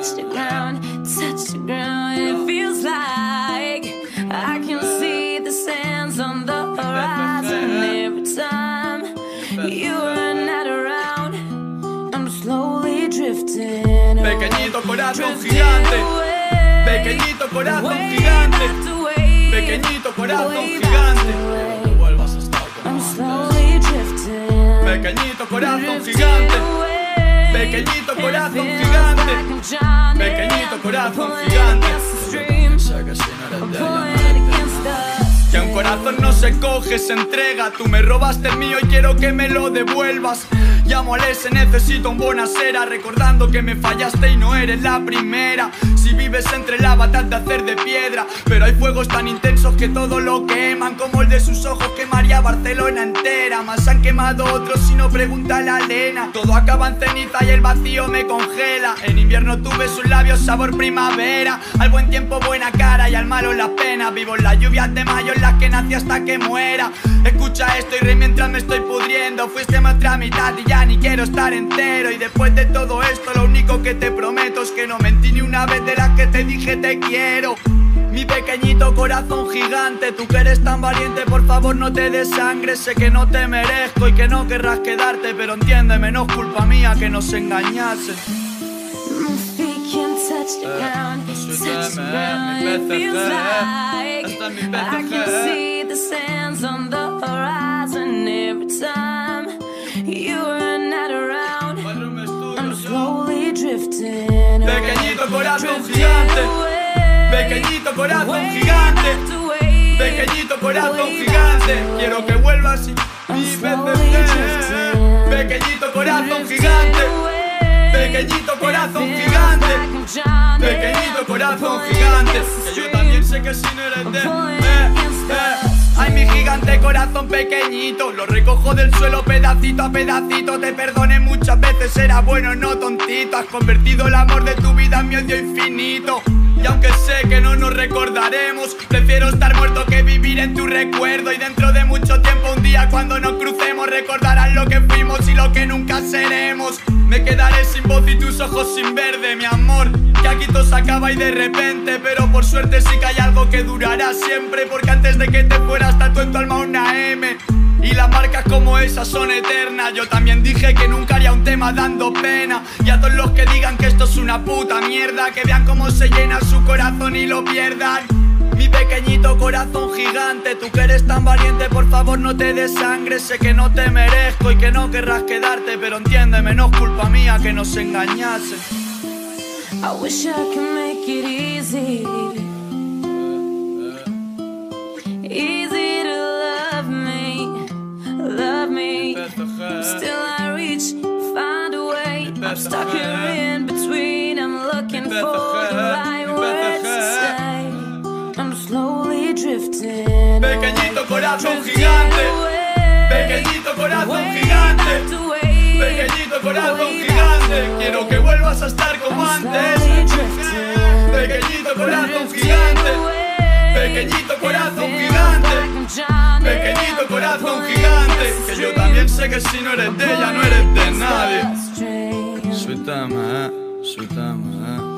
touch the ground, it feels like I can see the sands on the horizon. Every time you are not around, I'm slowly drifting. Pequeñito corazón gigante, pequeñito corazón gigante, pequeñito corazón gigante. No vuelvas a estar como antes. Pequeñito corazón gigante, pequeñito corazón gigante, pequeñito corazón gigante. Que un corazón no se coge, se entrega. Tú me robaste el mío y quiero que me lo devuelvas. Llamo al S, necesito un buenasera, recordando que me fallaste y no eres la primera. Si vives entre lavatas de hacer de piedra, pero hay fuegos tan intensos que todo lo queman, como el de sus ojos quemaría Barcelona entera. Más han quemado otros si no pregunta a la Lena. Todo acaba en ceniza y el vacío me congela. En invierno tuve sus labios sabor primavera. Al buen tiempo buena cara y al malo la pena. Vivo en las lluvias de mayo en las que nací hasta que muera. Escucha esto y reí mientras me estoy pudriendo. Fuiste mi otra mitad y ya ni quiero estar entero. Y después de todo esto lo único que te prometo es que no mentí ni una vez de las que te dije te quiero. Mi pequeñito corazón gigante, tú que eres tan valiente, por favor no te des sangre. Sé que no te merezco y que no querrás quedarte, pero entiéndeme, no es culpa mía que nos engañasen. My feet can touch the ground, it feels like I can see the sands on the horizon. Every time you are not around, I'm slowly drifting. Pequeñito corazón gigante, pequeñito corazón gigante, pequeñito corazón gigante. Quiero que vuelvas y pequeñito corazón gigante, pequeñito corazón gigante, pequeñito corazón gigante. Que yo también sé que si no eres de Ay, mi gigante corazón pequeñito, lo recojo del suelo pedacito a pedacito. Te perdoné muchas veces, era bueno, no tontito. Has convertido el amor de tu vida en mi odio infinito. Y aunque sé que no nos recordaremos, prefiero estar muerto que vivir en tu recuerdo. Y dentro de mucho tiempo, un día cuando nos crucemos, recordarás lo que fuimos y lo que nunca seremos. Me quedaré sin voz y tus ojos sin verde, mi amor. Que aquí todo se acaba y de repente, pero por suerte sí que hay algo que durará siempre. Porque antes de que te fueras tatué en tu alma una M. Y las marcas como esas son eternas. Yo también dije que nunca haría un tema dando pena. Y a todos los que digan que esto es una puta mierda, que vean cómo se llena su corazón y lo pierdan. Mi pequeñito corazón gigante, tú que eres tan valiente, por favor no te des sangre. Sé que no te merezco y que no querrás quedarte, pero entiéndeme, no es culpa mía que nos engañasen. I wish I could make it easy, easy to love me. Still I reach, find a way. I'm stuck here in between. I'm looking for the right words to say. I'm slowly drifting. Pequeñito corazón gigante, pequeñito corazón gigante, pequeñito corazón gigante. Quiero que vuelvas a estar como antes. Pequeñito corazón gigante, pequeñito corazón gigante, pequeñito corazón gigante. Que yo también sé que si no eres de ella no eres de nadie. Suéltame, suéltame.